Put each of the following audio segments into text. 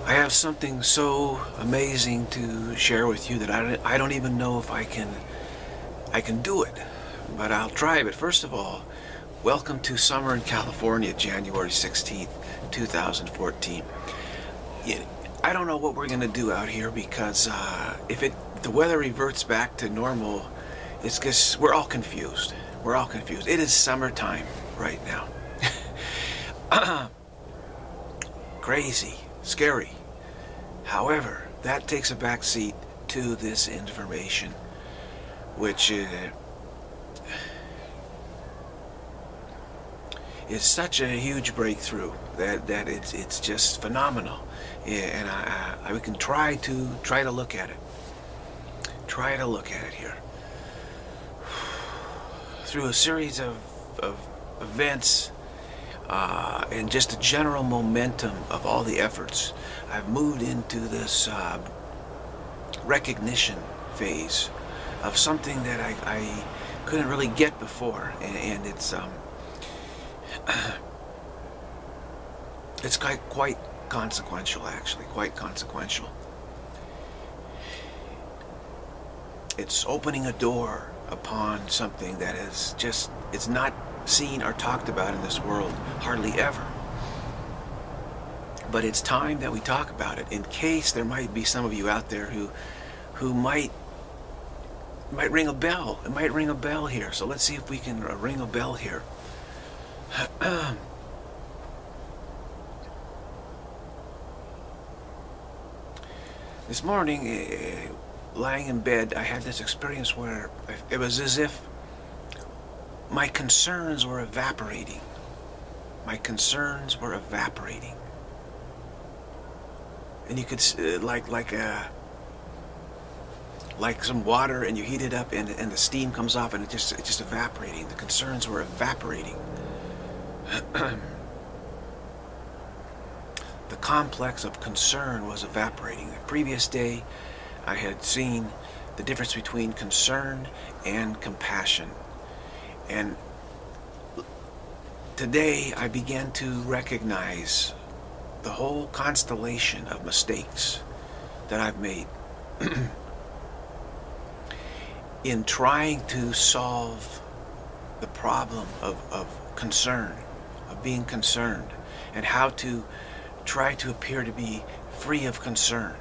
I have something so amazing to share with you that I don't even know if I can do it, but I'll try. But first of all, welcome to summer in California, January 16th, 2014. I don't know what we're going to do out here because if the weather reverts back to normal, it's because we're all confused. We're all confused. It is summertime right now. Crazy, scary. However, that takes a back seat to this information, which is such a huge breakthrough that it's just phenomenal. Yeah, and we can try to look at it. Try to look at it here through a series of events. And just the general momentum of all the efforts, I've moved into this recognition phase of something that I couldn't really get before, and it's quite consequential, actually, quite consequential. It's opening a door upon something that is just, it's not seen or talked about in this world hardly ever, but it's time that we talk about it, in case there might be some of you out there who might ring a bell. It might ring a bell here, so let's see if we can ring a bell here. This morning, lying in bed, I had this experience where it was as if my concerns were evaporating. My concerns were evaporating. And you could, like some water, and you heat it up, and the steam comes off, and it's just evaporating. The concerns were evaporating. The complex of concern was evaporating. The previous day, I had seen the difference between concern and compassion. And today I began to recognize the whole constellation of mistakes that I've made in trying to solve the problem of concern, of being concerned, and how to try to appear to be free of concern.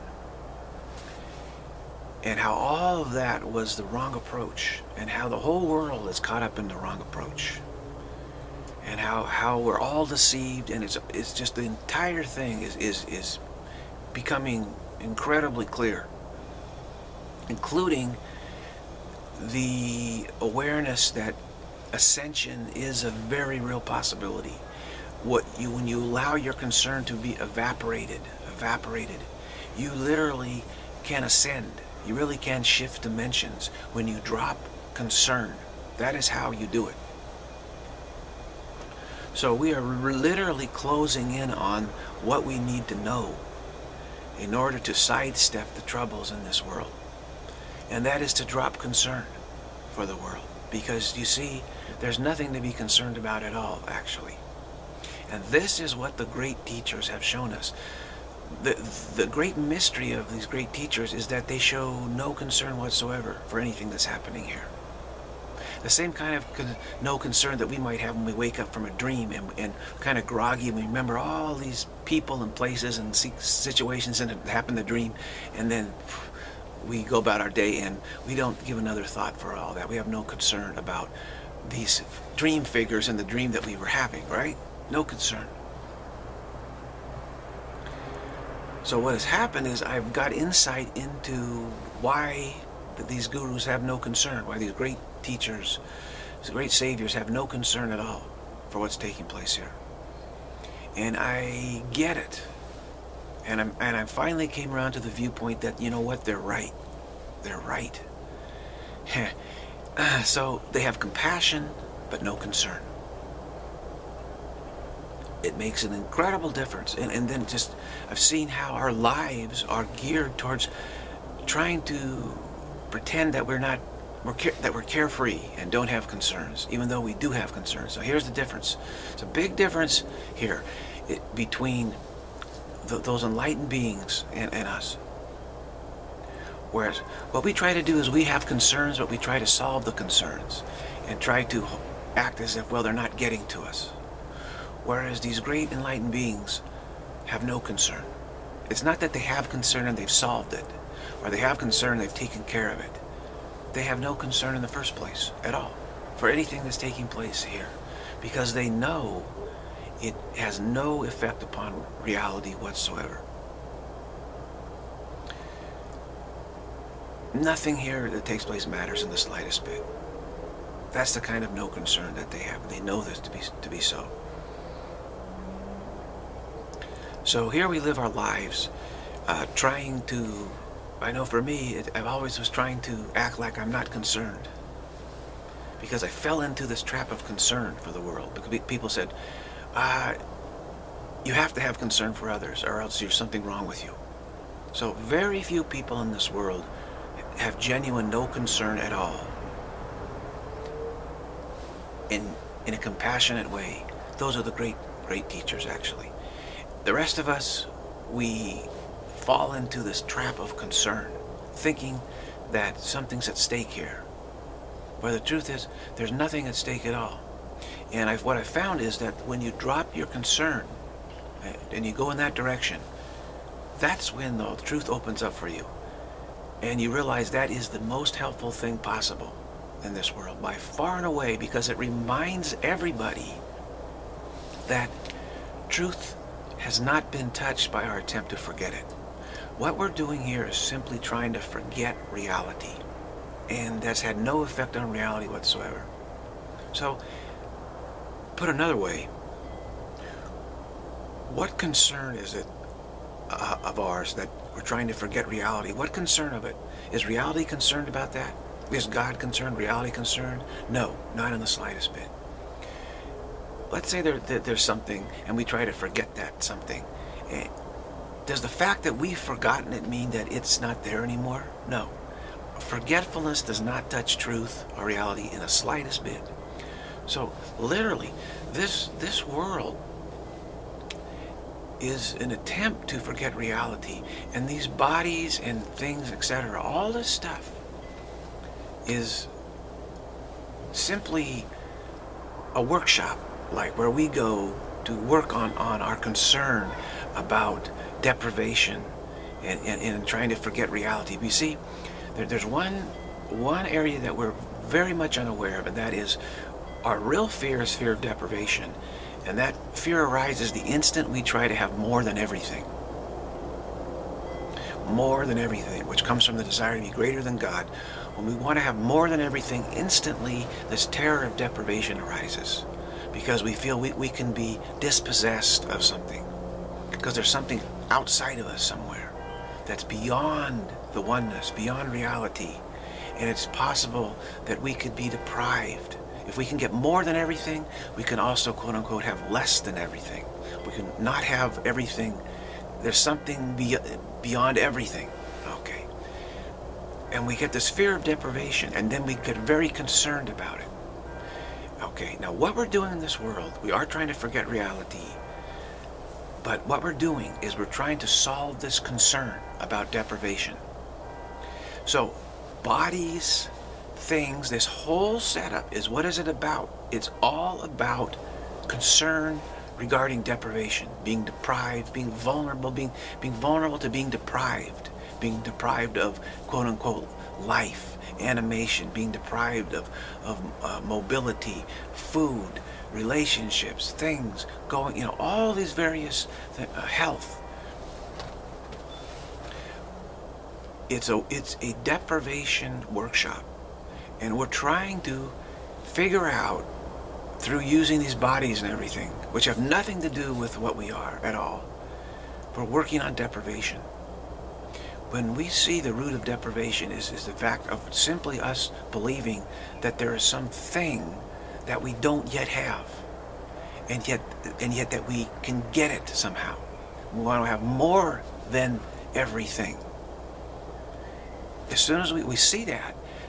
And how all of that was the wrong approach, and how the whole world is caught up in the wrong approach, and how we're all deceived, and it's just the entire thing is becoming incredibly clear, including the awareness that ascension is a very real possibility. When you allow your concern to be evaporated, you literally can ascend. You really can shift dimensions when you drop concern. That is how you do it. So we are literally closing in on what we need to know in order to sidestep the troubles in this world. And that is to drop concern for the world. Because you see, there's nothing to be concerned about at all, actually. And this is what the great teachers have shown us. The great mystery of these great teachers is that they show no concern whatsoever for anything that's happening here. The same kind of no concern that we might have when we wake up from a dream and kind of groggy, and we remember all these people and places and situations that happen in the dream, and then we go about our day and we don't give another thought for all that. We have no concern about these dream figures in the dream that we were having, right? No concern. So what has happened is I've got insight into why these gurus have no concern, why these great teachers, these great saviors have no concern at all for what's taking place here. And I get it. And I finally came around to the viewpoint that, you know what, they're right. They're right. So they have compassion, but no concern. It makes an incredible difference. And then just, I've seen how our lives are geared towards trying to pretend that we're carefree and don't have concerns, even though we do have concerns. So here's the difference. It's a big difference here between those enlightened beings in us. Whereas what we try to do is we have concerns, but we try to solve the concerns and try to act as if, well, they're not getting to us. Whereas these great enlightened beings have no concern. It's not that they have concern and they've solved it, or they have concern and they've taken care of it. They have no concern in the first place at all for anything that's taking place here, because they know it has no effect upon reality whatsoever. Nothing here that takes place matters in the slightest bit. That's the kind of no concern that they have. They know this to be so. So here we live our lives trying to, I know for me, I always was trying to act like I'm not concerned, because I fell into this trap of concern for the world. Because people said, you have to have concern for others or else there's something wrong with you. So very few people in this world have genuine no concern at all in a compassionate way. Those are the great teachers, actually. The rest of us, we fall into this trap of concern, thinking that something's at stake here, where the truth is there's nothing at stake at all. And what I found is that when you drop your concern and you go in that direction, that's when the truth opens up for you. And you realize that is the most helpful thing possible in this world, by far and away, because it reminds everybody that truth has not been touched by our attempt to forget it. What we're doing here is simply trying to forget reality, and that's had no effect on reality whatsoever. So, put another way, what concern is it of ours that we're trying to forget reality? What concern of it? Is reality concerned about that? Is God concerned? Reality concerned? No, not in the slightest bit. Let's say there's something and we try to forget that something. Does the fact that we've forgotten it mean that it's not there anymore? No. Forgetfulness does not touch truth or reality in the slightest bit. So literally, this world is an attempt to forget reality, and these bodies and things, etc., all this stuff is simply a workshop, like where we go to work on our concern about deprivation and trying to forget reality. But you see, there's one area that we're very much unaware of, and that is our real fear is fear of deprivation. And that fear arises the instant we try to have more than everything. More than everything, which comes from the desire to be greater than God. When we want to have more than everything, instantly this terror of deprivation arises, because we feel we can be dispossessed of something, because there's something outside of us somewhere that's beyond the oneness, beyond reality, and it's possible that we could be deprived. If we can get more than everything, we can also, quote unquote, have less than everything. We can not have everything. There's something beyond everything. Okay. And we get this fear of deprivation, and then we get very concerned about it. Okay, now what we're doing in this world, we are trying to forget reality, but what we're doing is we're trying to solve this concern about deprivation. So, bodies, things, this whole setup is, what is it about? It's all about concern regarding deprivation, being deprived, being vulnerable, being vulnerable to being deprived of, quote unquote, life, animation, being deprived of mobility, food, relationships, things going, all these various health. It's a deprivation workshop. And we're trying to figure out, through using these bodies and everything, which have nothing to do with what we are at all, we're working on deprivation. When we see the root of deprivation is the fact of simply us believing that there is something that we don't yet have, and yet that we can get it somehow. We want to have more than everything. As soon as we see that,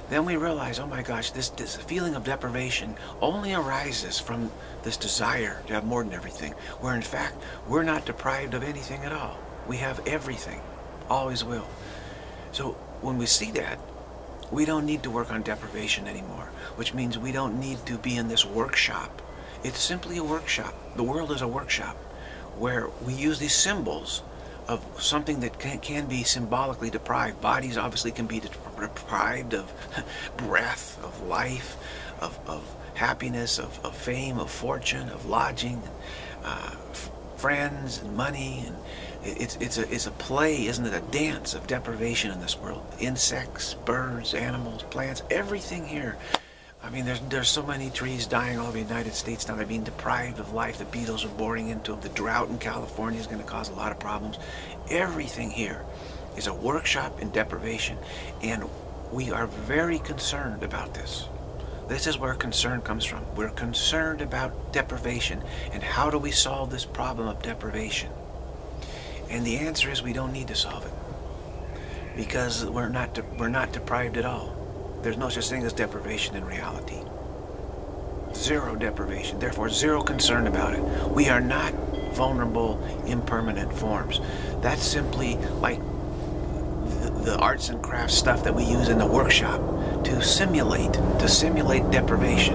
then we realize, oh my gosh, this feeling of deprivation only arises from this desire to have more than everything, where in fact, we're not deprived of anything at all. We have everything, always will. So when we see that, we don't need to work on deprivation anymore, which means we don't need to be in this workshop. It's simply a workshop. The world is a workshop where we use these symbols of something that can be symbolically deprived. Bodies obviously can be deprived of breath, of life, of happiness, of fame, of fortune, of lodging, friends and money. And it's a play, isn't it? A dance of deprivation in this world. Insects, birds, animals, plants, everything here. I mean, there's so many trees dying all over the United States now. They're being deprived of life. The beetles are boring into them. The drought in California is going to cause a lot of problems. Everything here is a workshop in deprivation, and we are very concerned about this. This is where concern comes from. We're concerned about deprivation, and how do we solve this problem of deprivation? And the answer is we don't need to solve it, because we're not deprived at all. There's no such thing as deprivation in reality. Zero deprivation, therefore zero concern about it. We are not vulnerable, impermanent forms. That's simply like the arts and crafts stuff that we use in the workshop to simulate deprivation.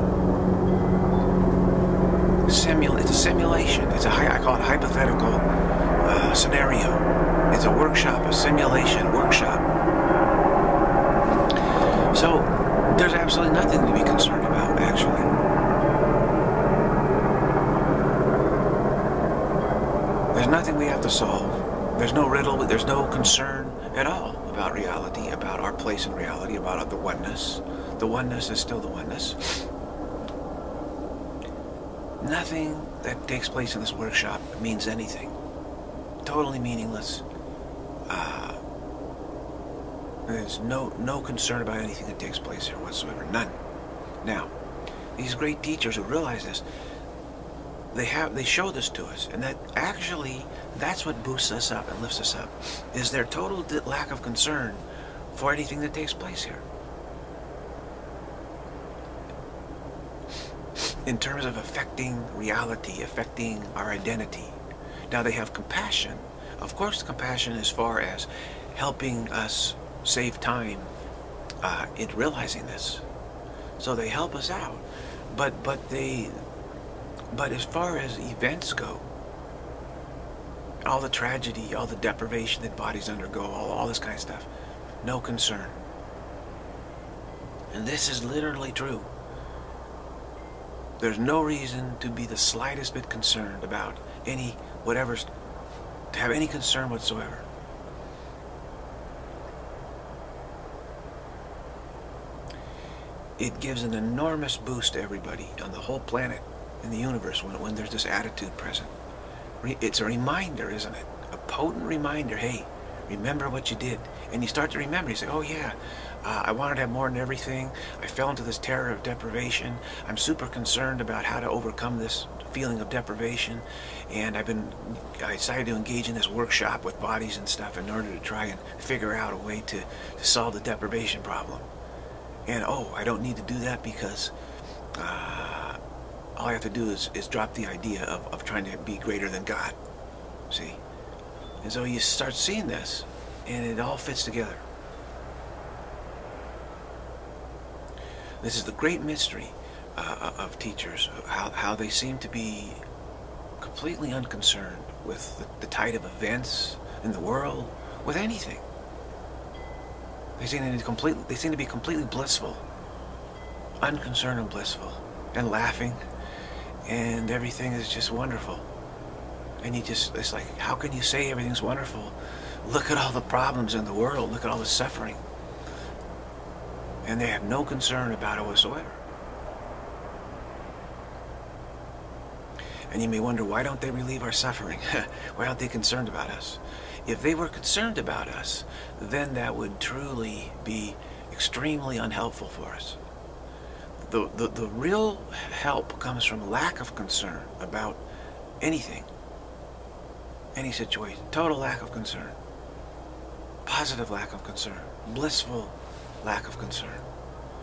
It's a simulation. I call it a hypothetical scenario. It's a workshop, a simulation workshop. So, there's absolutely nothing to be concerned about, actually. There's nothing we have to solve. There's no riddle, there's no concern at all about reality, about our place in reality, about the oneness. The oneness is still the oneness. Nothing that takes place in this workshop means anything. Totally meaningless. There's no concern about anything that takes place here whatsoever. None. Now, these great teachers who realize this, they show this to us, and that actually that's what boosts us up and lifts us up, is their total lack of concern for anything that takes place here. In terms of affecting reality, affecting our identity. Now they have compassion. Of course, compassion as far as helping us save time in realizing this. So they help us out. But as far as events go, all the tragedy, all the deprivation that bodies undergo, all this kind of stuff, no concern. And this is literally true. There's no reason to be the slightest bit concerned about to have any concern whatsoever. It gives an enormous boost to everybody on the whole planet, in the universe, when there's this attitude present. It's a reminder, isn't it? A potent reminder. Hey, remember what you did. And you start to remember. You say, oh yeah, I wanted to have more than everything. I fell into this terror of deprivation. I'm super concerned about how to overcome this feeling of deprivation. And I decided to engage in this workshop with bodies and stuff in order to try and figure out a way to solve the deprivation problem. And oh, I don't need to do that because all I have to do is drop the idea of trying to be greater than God. See? And so you start seeing this, and it all fits together. This is the great mystery of teachers, how they seem to be completely unconcerned with the tide of events in the world, with anything. They seem to be completely blissful, unconcerned and blissful, and laughing, and everything is just wonderful. And it's like, how can you say everything's wonderful? Look at all the problems in the world. Look at all the suffering. And they have no concern about it whatsoever. And you may wonder, why don't they relieve our suffering? Why aren't they concerned about us? If they were concerned about us, then that would truly be extremely unhelpful for us. The real help comes from lack of concern about anything, any situation. Total lack of concern. Positive lack of concern. Blissful lack of concern.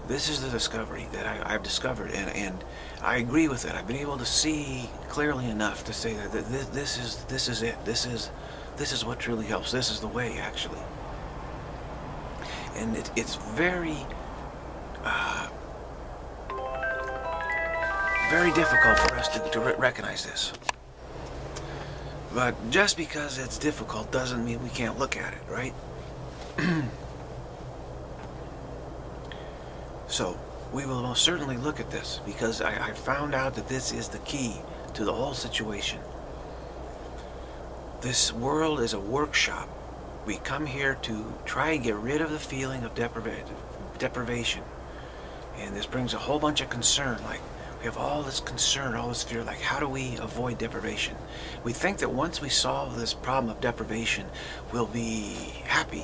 This is the discovery that I've discovered, and I agree with it. I've been able to see clearly enough to say that this is it. This is what truly helps. This is the way, actually. And it's very very difficult for us to recognize this. But just because it's difficult doesn't mean we can't look at it, right? So, we will most certainly look at this, because I found out that this is the key to the whole situation. This world is a workshop. We come here to try and get rid of the feeling of deprivation. And this brings a whole bunch of concern, like we have all this concern, all this fear, like how do we avoid deprivation? We think that once we solve this problem of deprivation, we'll be happy.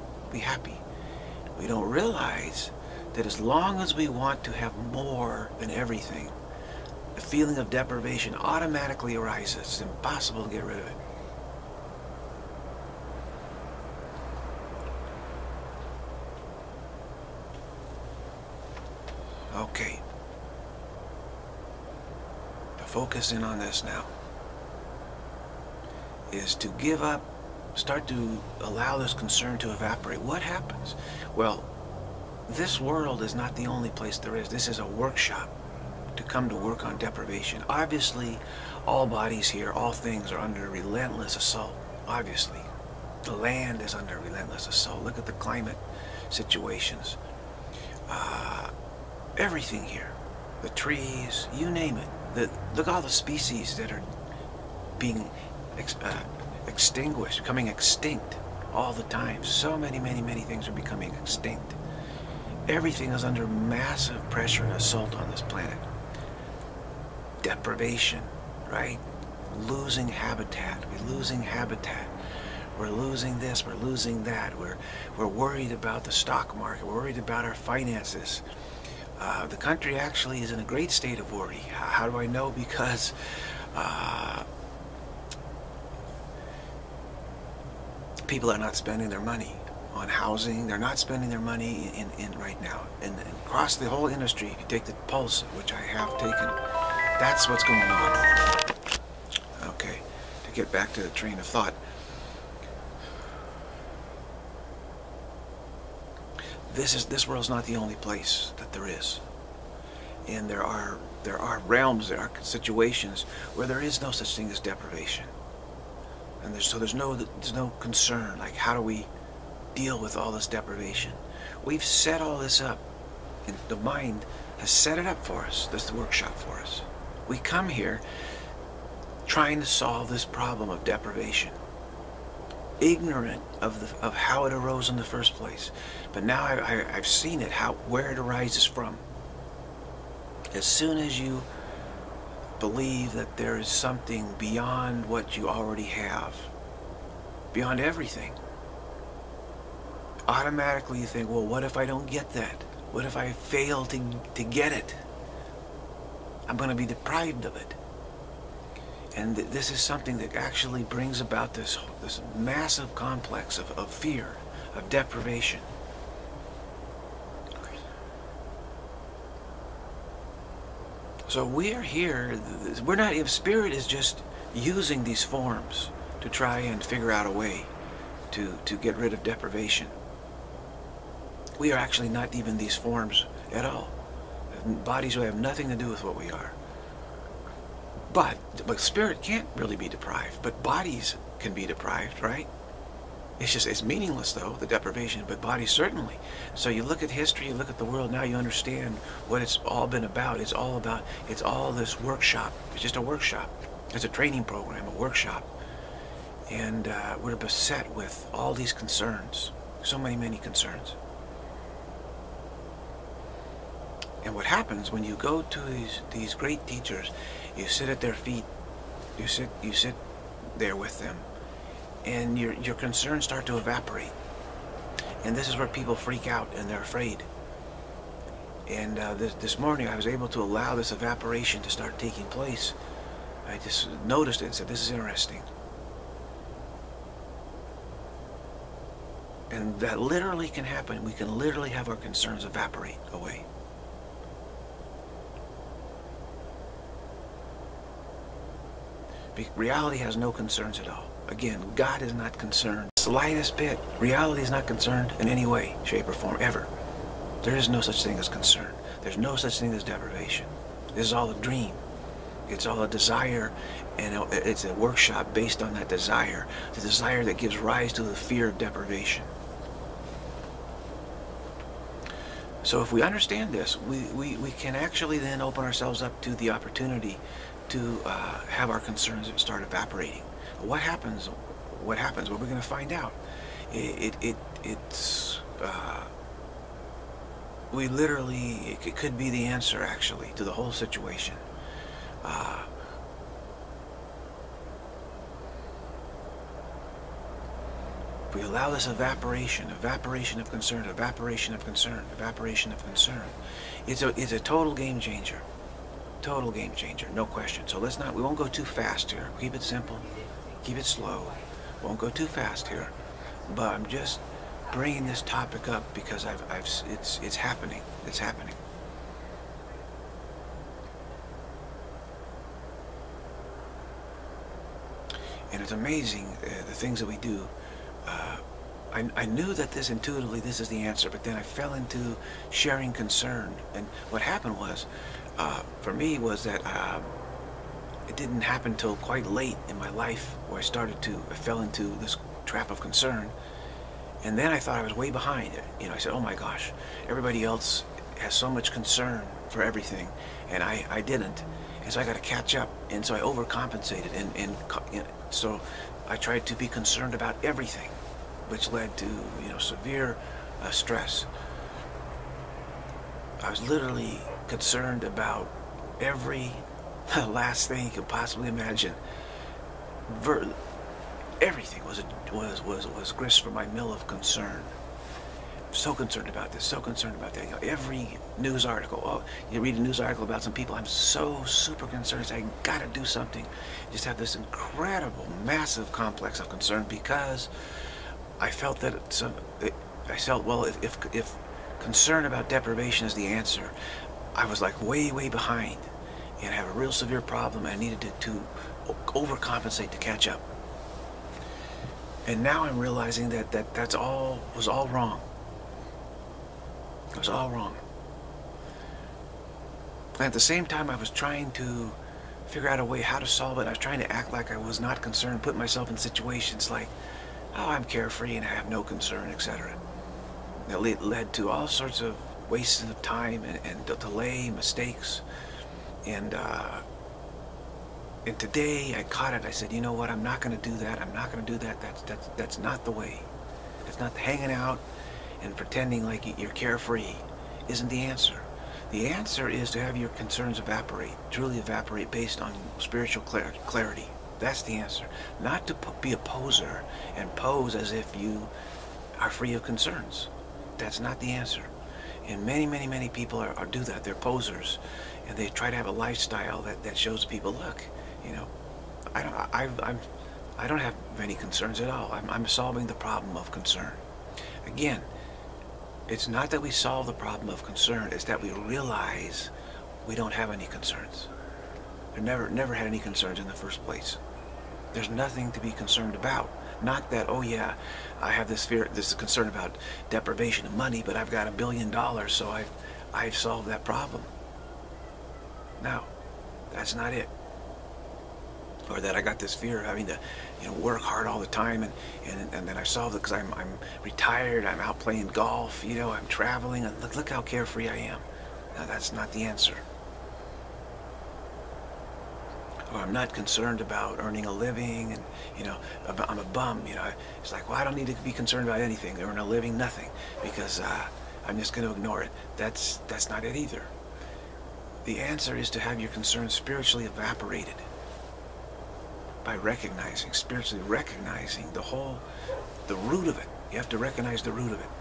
We don't realize that as long as we want to have more than everything, the feeling of deprivation automatically arises. It's impossible to get rid of it. Okay. To focus in on this now is to give up, start to allow this concern to evaporate. What happens? Well, this world is not the only place there is. This is a workshop to come to work on deprivation. Obviously, all bodies here, all things are under relentless assault. Obviously. The land is under relentless assault. Look at the climate situations. Everything here. The trees, you name it. Look at all the species that are being extinguished, becoming extinct all the time. So many things are becoming extinct. Everything is under massive pressure and assault on this planet. Deprivation, right? Losing habitat. We're losing habitat. We're losing this. We're losing that. We're worried about the stock market. We're worried about our finances. The country actually is in a great state of worry. How do I know? Because people are not spending their money on housing. They're not spending their money in right now. And across the whole industry, if you take the pulse, which I have taken, that's what's going on. Okay, to get back to the train of thought. This world's not the only place that there is. And there are realms, there are situations where there is no such thing as deprivation. And there's no concern, like how do we deal with all this deprivation? We've set all this up, and the mind has set it up for us. This is the workshop for us. We come here trying to solve this problem of deprivation, ignorant of how it arose in the first place. But now I've seen it, where it arises from. As soon as you believe that there is something beyond what you already have, beyond everything, automatically you think, well, what if I don't get that? What if I fail to get it? I'm going to be deprived of it. And this is something that actually brings about this massive complex of fear, of deprivation. So we are here, we're not, if Spirit is just using these forms to try and figure out a way to get rid of deprivation. We are actually not even these forms at all. Bodies who have nothing to do with what we are. But Spirit can't really be deprived, but bodies can be deprived, right? It's meaningless though, the deprivation, but bodies certainly. So you look at history, you look at the world, now you understand what it's all been about. It's all this workshop. It's just a workshop. It's a training program, a workshop. And we're beset with all these concerns. So many concerns. And what happens when you go to these great teachers, you sit at their feet, you sit there with them, and your concerns start to evaporate. And this is where people freak out and they're afraid. And this morning I was able to allow this evaporation to start taking place. I just noticed it and said, this is interesting. And that literally can happen. We can literally have our concerns evaporate away. Reality has no concerns at all. Again, God is not concerned. Slightest bit. Reality is not concerned in any way, shape, or form, ever. There is no such thing as concern. There's no such thing as deprivation. This is all a dream. It's all a desire, and it's a workshop based on that desire. The desire that gives rise to the fear of deprivation. So if we understand this, we can actually then open ourselves up to the opportunity to have our concerns start evaporating. What happens? What happens? Well, we're going to find out. We literally, it could be the answer actually to the whole situation. If we allow this evaporation of concern, it's a total game changer. Total game changer, no question. So we won't go too fast here. Keep it simple, keep it slow. Won't go too fast here. But I'm just bringing this topic up because it's happening. It's happening. And it's amazing the things that we do. I knew that intuitively this is the answer, but then I fell into sharing concern. And what happened was, for me, was that it didn't happen till quite late in my life where I fell into this trap of concern. And then I thought I was way behind. I said, oh my gosh, everybody else has so much concern for everything, and I didn't. And so I got to catch up. And so I overcompensated. And so I tried to be concerned about everything, which led to, severe stress. I was literally concerned about every last thing you could possibly imagine. Everything was grist for my mill of concern. So concerned about this, so concerned about that. Every news article, you read a news article about some people, I'm so super concerned. I got to do something. Just have this incredible, massive complex of concern because I felt that if concern about deprivation is the answer, I was like way behind and have a real severe problem. I needed to overcompensate to catch up. And now I'm realizing that was all wrong. It was all wrong. And at the same time, I was trying to figure out a way how to solve it. I was trying to act like I was not concerned, put myself in situations like, oh, I'm carefree and I have no concern, etc. That led to all sorts of wastes of time and delay, mistakes. And today I caught it. I said, you know what? I'm not going to do that. I'm not going to do that. That's not the way. It's not hanging out and pretending like you're carefree isn't the answer. The answer is to have your concerns evaporate, truly evaporate based on spiritual clarity. That's the answer. Not to be a poser and pose as if you are free of concerns. That's not the answer. And many people do that. They're posers, and they try to have a lifestyle that shows people, look, I don't have many concerns at all. I'm solving the problem of concern. Again, it's not that we solve the problem of concern, it's that we realize we don't have any concerns. I never had any concerns in the first place. There's nothing to be concerned about. Not that, oh yeah, I have this concern about deprivation of money, but I've got $1 billion, so I've solved that problem. No, that's not it. Or that I got this fear of having to, work hard all the time, and then I solved it because I'm retired, I'm out playing golf, I'm traveling, and look how carefree I am. No, that's not the answer. Or I'm not concerned about earning a living, and I'm a bum. It's like, well, I don't need to be concerned about anything, earn a living, nothing, because I'm just going to ignore it. That's not it either. The answer is to have your concerns spiritually evaporated by spiritually recognizing the root of it. You have to recognize the root of it.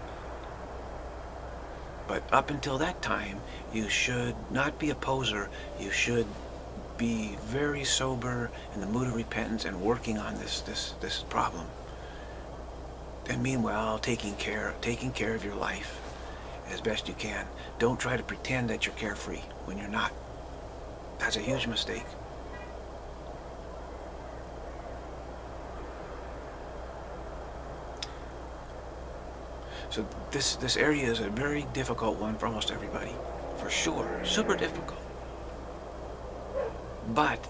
But up until that time, you should not be a poser. You should be very sober in the mood of repentance and working on this problem. And meanwhile, taking care of your life as best you can. Don't try to pretend that you're carefree when you're not. That's a huge mistake. So this area is a very difficult one for almost everybody, for sure. Super difficult. But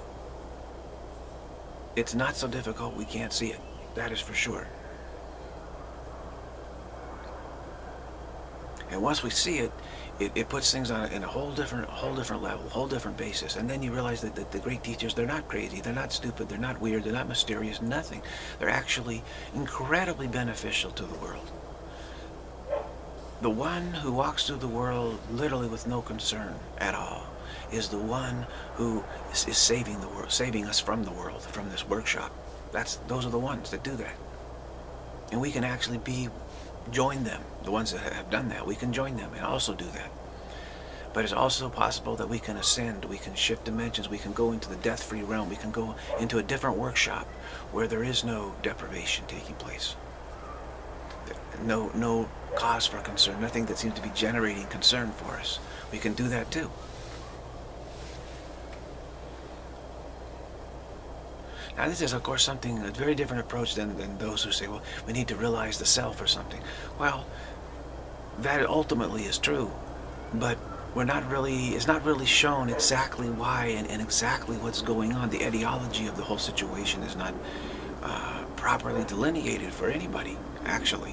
it's not so difficult we can't see it. That is for sure. And once we see it, it puts things on in a whole different level, whole different basis. And then you realize that the great teachers, they're not crazy, they're not stupid, they're not weird, they're not mysterious, nothing. They're actually incredibly beneficial to the world. The one who walks through the world literally with no concern at all is the one who is saving the world, saving us from the world, from this workshop. Those are the ones that do that. And we can actually join them, the ones that have done that. We can join them and also do that. But it's also possible that we can ascend, we can shift dimensions, we can go into the death-free realm, we can go into a different workshop where there is no deprivation taking place. No cause for concern, nothing that seems to be generating concern for us. We can do that too. Now this is of course a very different approach than those who say, well, we need to realize the self or something. Well, that ultimately is true, but it's not really shown exactly why and exactly what's going on. The etiology of the whole situation is not properly delineated for anybody, actually.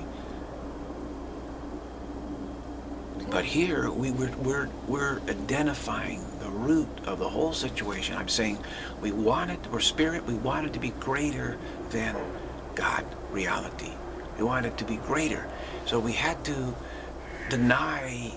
But here we're identifying the root of the whole situation. I'm saying we're spirit, we want it to be greater than God, reality. We want it to be greater. So we had to deny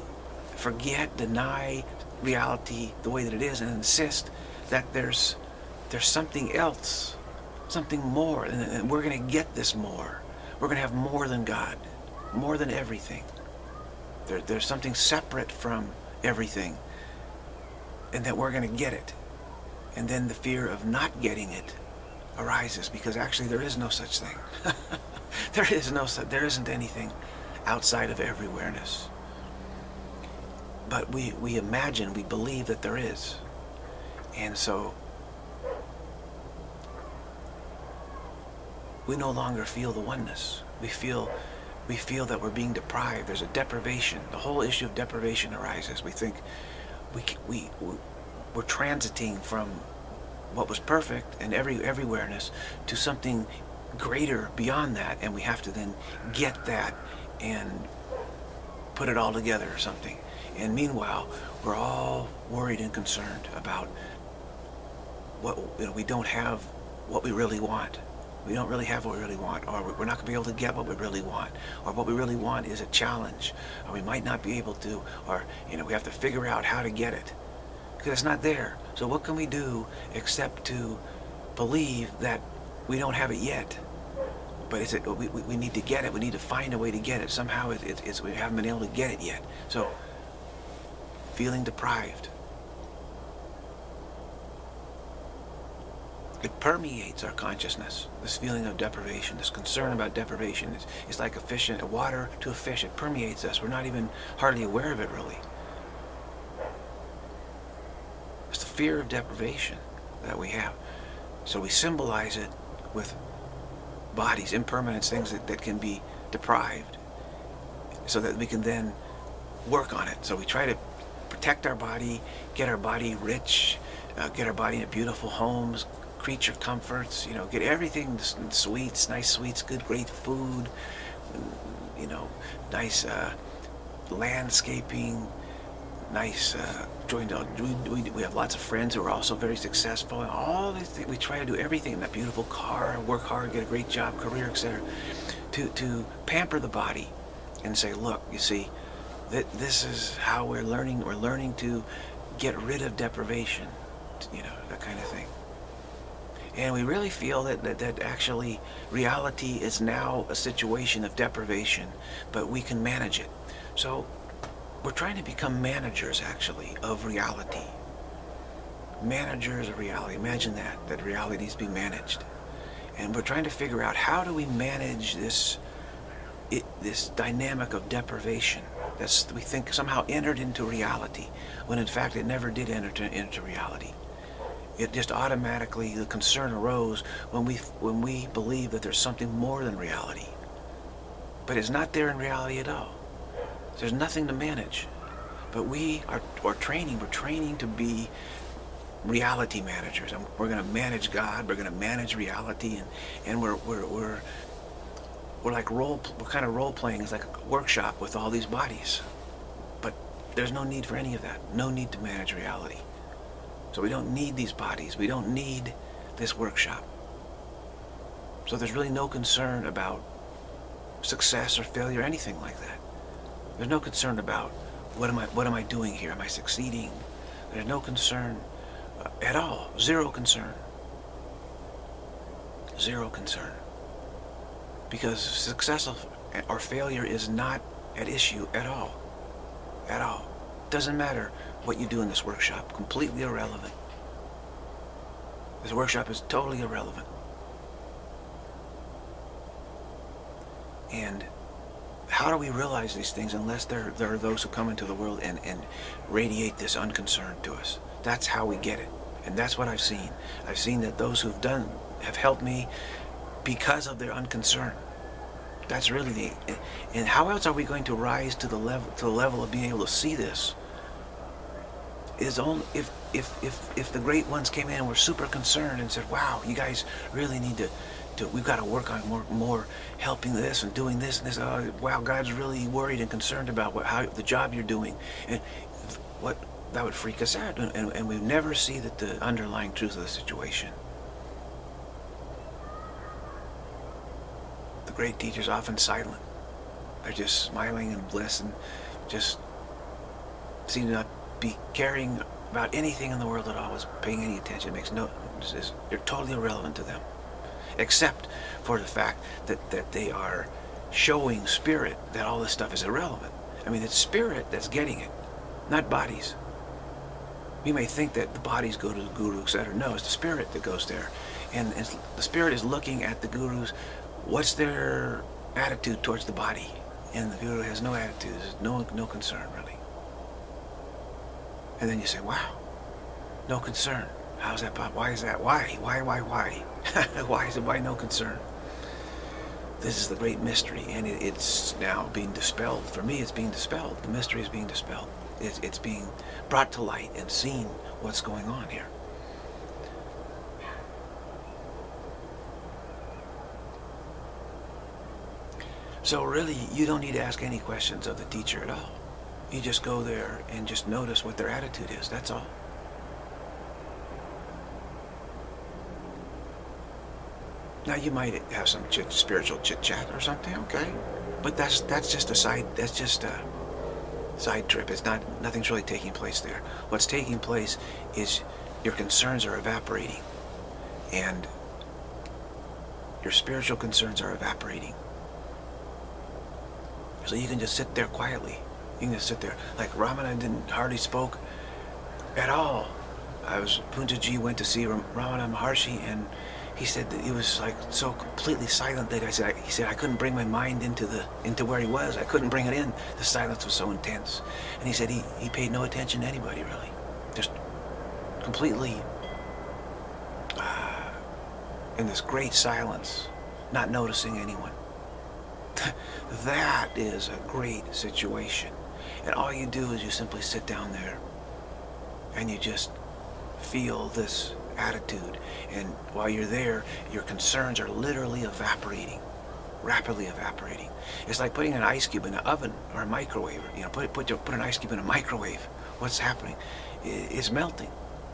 reality the way that it is and insist that there's something else, something more, and we're going to get this more. We're going to have more than God, more than everything. There's something separate from everything, and that we're going to get it. And then the fear of not getting it arises, because actually there is no such thing. There isn't anything outside of every awareness. But we imagine, we believe that there is. And so we no longer feel the oneness. We feel that we're being deprived. There's a deprivation. The whole issue of deprivation arises. We think we're transiting from what was perfect and every awareness to something greater beyond that, and we have to then get that and put it all together or something. And meanwhile, we're all worried and concerned about we don't have what we really want. We don't really have what we really want, or we're not going to be able to get what we really want, or what we really want is a challenge, or we might not be able to, or we have to figure out how to get it because it's not there. So what can we do except to believe that we don't have it yet? But we need to get it. We need to find a way to get it. Somehow we haven't been able to get it yet. So feeling deprived. It permeates our consciousness, this feeling of deprivation, this concern about deprivation. It's like water to a fish. It permeates us. We're not even hardly aware of it, really. It's the fear of deprivation that we have. So we symbolize it with bodies, impermanence, things that can be deprived, so that we can then work on it. So we try to protect our body, get our body rich, get our body in beautiful homes, creature comforts, get everything, sweets, nice sweets, great food, nice landscaping, nice we have lots of friends who are also very successful, and all these things. We try to do everything in that beautiful car, work hard, get a great job, career, etc., to pamper the body and say, look, you see, this is how we're learning to get rid of deprivation, that kind of thing. And we really feel that actually reality is now a situation of deprivation, but we can manage it. So we're trying to become managers, actually, of reality. Managers of reality. Imagine that reality is being managed. And we're trying to figure out, how do we manage this this dynamic of deprivation that's, we think, somehow entered into reality, when in fact it never did enter into reality. It just automatically, the concern arose when we believe that there's something more than reality. But it's not there in reality at all. There's nothing to manage. But we're training to be reality managers. We're going to manage God. We're going to manage reality, and we're like we're kind of role playing. It's like a workshop with all these bodies. But there's no need for any of that. No need to manage reality. So we don't need these bodies. We don't need this workshop. So there's really no concern about success or failure, anything like that. There's no concern about what am I doing here? Am I succeeding? There's no concern at all. Zero concern. Zero concern. Because success or failure is not at issue at all. At all. Doesn't matter what you do in this workshop. Completely irrelevant. This workshop is totally irrelevant. And how do we realize these things unless there are those who come into the world and radiate this unconcern to us? That's how we get it. And that's what I've seen. I've seen that those who've have helped me because of their unconcern. That's really and how else are we going to rise to the level of being able to see this? Is only if the great ones came in and were super concerned and said, wow, you guys really need to we've got to work on more helping this and doing this and this. Wow, God's really worried and concerned about how the job you're doing, and what that would freak us out, and we never see that the underlying truth of the situation. The great teachers often silent. They're just smiling in bliss and just seem to not be caring about anything in the world at all, is paying any attention. It makes no, they're totally irrelevant to them, except for the fact that they are showing spirit that all this stuff is irrelevant. I mean, it's spirit that's getting it, not bodies. We may think that the bodies go to the guru, etc. No, it's the spirit that goes there, and the spirit is looking at the gurus. What's their attitude towards the body? And the guru has no attitude. There's no concern really. And then you say, wow, no concern. How's that? Why is that? Why? Why is it why no concern? This is the great mystery, and it's now being dispelled. For me, it's being dispelled. The mystery is being dispelled. It's being brought to light and seen what's going on here. So really, you don't need to ask any questions of the teacher at all. You just go there and just notice what their attitude is. That's all. Now you might have some spiritual chit-chat or something, okay? But that's just a side. That's just a side trip. It's nothing's really taking place there. What's taking place is your concerns are evaporating, and your spiritual concerns are evaporating. So you can just sit there quietly. You can just sit there. Like Ramana hardly spoke at all. Punjaji went to see Ramana Maharshi, and he said that he was like so completely silent that he said I couldn't bring my mind into where he was. I couldn't bring it in. The silence was so intense. And he said he paid no attention to anybody really. Just completely in this great silence, not noticing anyone. That is a great situation. And all you do is you simply sit down there and you just feel this attitude. And while you're there, your concerns are literally evaporating, rapidly evaporating. It's like putting an ice cube in an oven or a microwave. You know, put an ice cube in a microwave. What's happening? It's melting.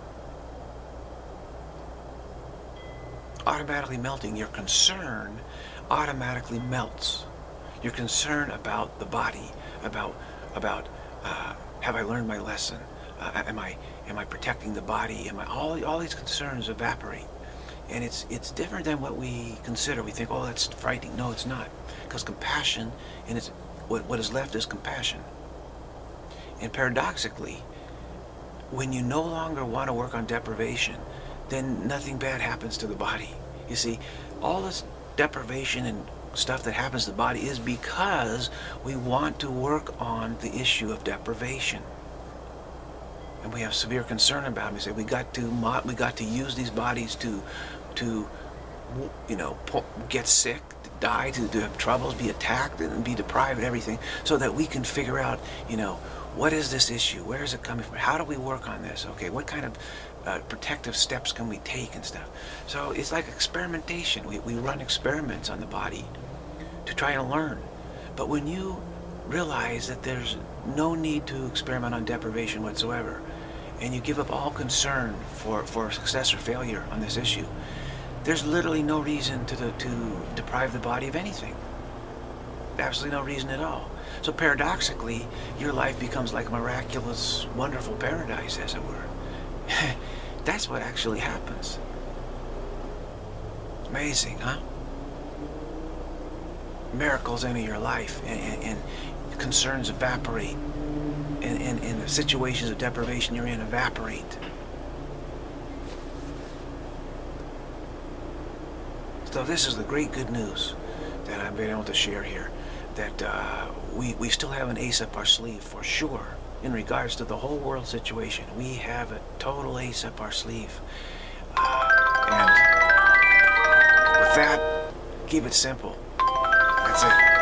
Automatically melting. Your concern automatically melts. Your concern about the body, about have I learned my lesson? Am I protecting the body? All these concerns evaporate, and it's different than what we consider. We think, oh, that's frightening. No, it's not, because compassion, and what is left is compassion. And paradoxically, when you no longer want to work on deprivation, then nothing bad happens to the body. You see, all this deprivation and stuff that happens to the body is because we want to work on the issue of deprivation. And we have severe concern about it. We say we got to use these bodies to get sick, to die, to have troubles, be attacked, and be deprived of everything, so that we can figure out, what is this issue? Where is it coming from? How do we work on this? Okay, what kind of protective steps can we take and stuff? So it's like experimentation. We run experiments on the body to try and learn. But when you realize that there's no need to experiment on deprivation whatsoever, and you give up all concern for success or failure on this issue, there's literally no reason to deprive the body of anything. Absolutely no reason at all. So paradoxically, your life becomes like a miraculous, wonderful paradise, as it were. That's what actually happens. Amazing, huh? Miracles enter your life, and concerns evaporate, and the situations of deprivation you're in evaporate. So this is the great good news that I've been able to share here, that we still have an ace up our sleeve for sure in regards to the whole world situation. We have a total ace up our sleeve. And with that, keep it simple. That's it.